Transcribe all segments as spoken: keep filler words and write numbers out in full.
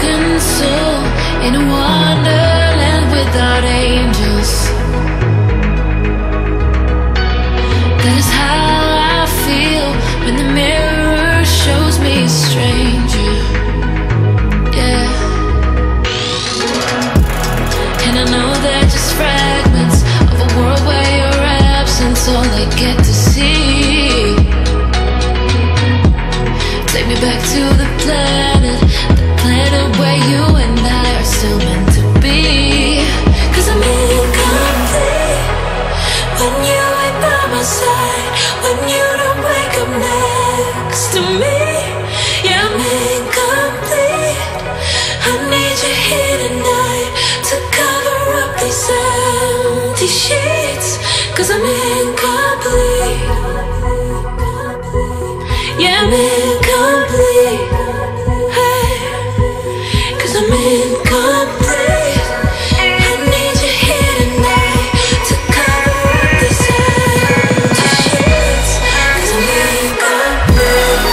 broken soul in a wonderland without angels. That is how I feel when the mirror shows me a stranger. Yeah. And I know they're just fragments of a world where your absence all I get to see. Take me back to the planet, the planet where you and I are still meant to be. Cause I'm incomplete when you ain't by my side, when you don't wake up next to me. Yeah, I'm incomplete. I need you here tonight to cover up these empty sheets. Cause I'm incomplete. Yeah, I'm incomplete. Hey, cause I'm incomplete. I need you here tonight to cover up these empty sheets. Cause I'm incomplete.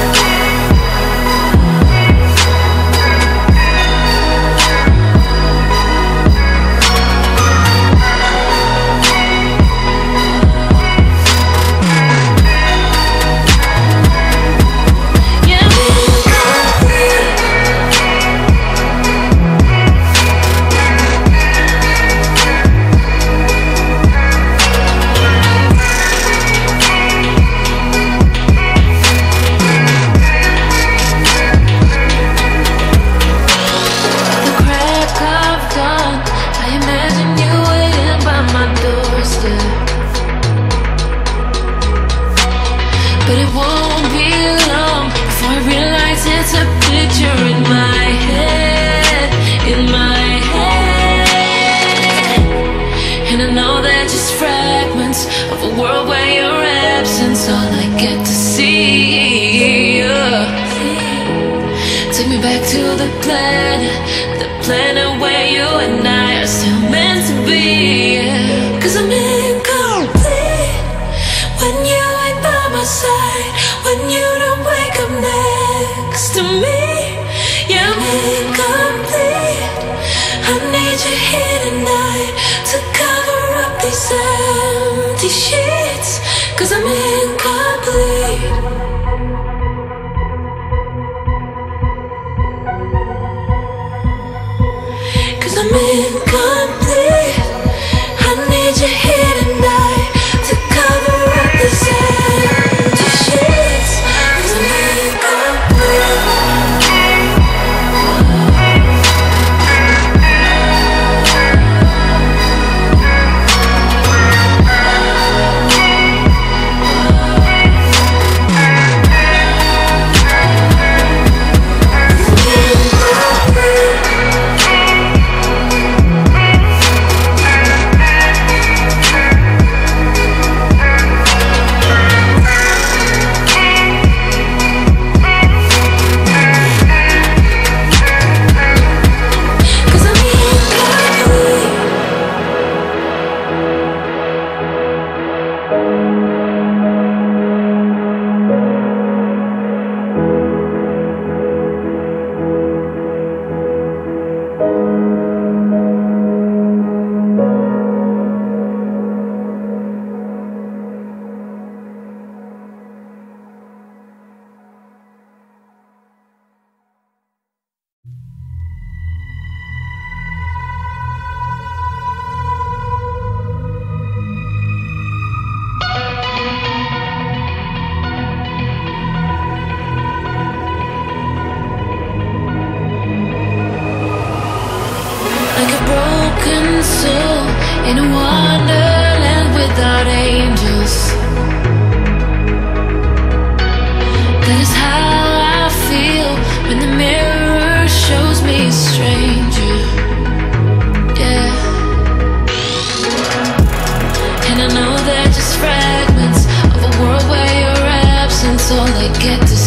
But it won't be long before I realize it's a picture in my head, in my head. And I know they're just fragments of a world where your absence all I get to see. Yeah. Take me back to the planet, the planet where you and I are still meant to be. Yeah. Cause I'm incomplete when you ain't by my side, when you don't wake up next to me. Yeah, I'm incomplete. I need you here tonight to cover up these empty sheets. Cause I'm incomplete. Cause I'm incomplete. I need you here tonight to cover up this empty sheets. Cause I'm incomplete. In a wonderland without angels. That is how I feel when the mirror shows me a stranger. Yeah. And I know they're just fragments of a world where your absence all I get to see.